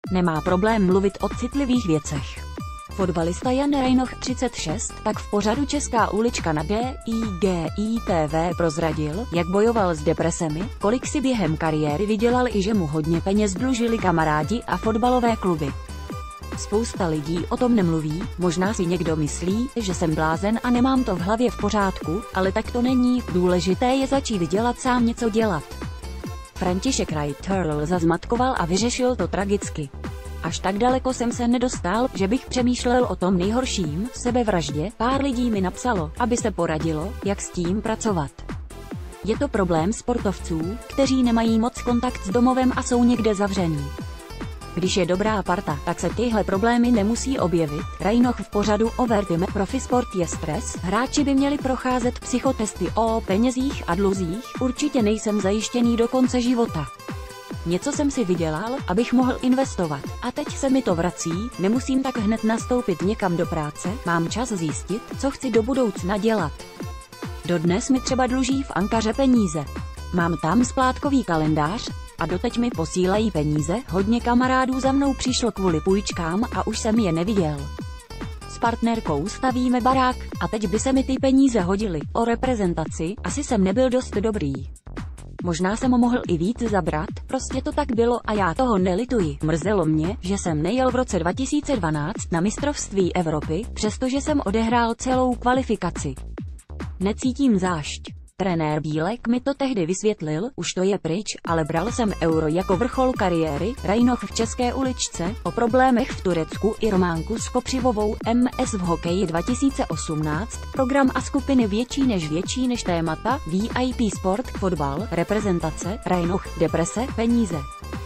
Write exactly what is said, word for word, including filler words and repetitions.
Nemá problém mluvit o citlivých věcech. Fotbalista Jan Rajnoch třicet šest tak v pořadu Česká ulička na G I G I T V prozradil, jak bojoval s depresemi, kolik si během kariéry vydělal i že mu hodně peněz dlužili kamarádi a fotbalové kluby. Spousta lidí o tom nemluví, možná si někdo myslí, že jsem blázen a nemám to v hlavě v pořádku, ale tak to není, důležité je začít dělat sám něco dělat. František Reiter zazmatkoval a vyřešil to tragicky. Až tak daleko jsem se nedostal, že bych přemýšlel o tom nejhorším, sebevraždě, pár lidí mi napsalo, aby se poradilo, jak s tím pracovat. Je to problém sportovců, kteří nemají moc kontakt s domovem a jsou někde zavření. Když je dobrá parta, tak se tyhle problémy nemusí objevit. Rajnoch v pořadu Overtime Profisport je stres, hráči by měli procházet psychotesty o penězích a dluzích, určitě nejsem zajištěný do konce života. Něco jsem si vydělal, abych mohl investovat, a teď se mi to vrací, nemusím tak hned nastoupit někam do práce, mám čas zjistit, co chci do budoucna dělat. Dodnes mi třeba dluží v Ankaře peníze. Mám tam splátkový kalendář, a doteď mi posílají peníze, hodně kamarádů za mnou přišlo kvůli půjčkám a už jsem je neviděl. S partnerkou stavíme barák, a teď by se mi ty peníze hodily. O reprezentaci, asi jsem nebyl dost dobrý. Možná jsem mohl i víc zabrat, prostě to tak bylo a já toho nelituji. Mrzelo mě, že jsem nejel v roce dva tisíce dvanáct na mistrovství Evropy, přestože jsem odehrál celou kvalifikaci. Necítím zášť. Trenér Bílek mi to tehdy vysvětlil, už to je pryč, ale bral jsem Euro jako vrchol kariéry. Rajnoch v České uličce, o problémech v Turecku i Románku s Kopřivovou, M S v hokeji dva tisíce osmnáct, program a skupiny větší než větší než témata, V I P sport, fotbal, reprezentace, Rajnoch, deprese, peníze.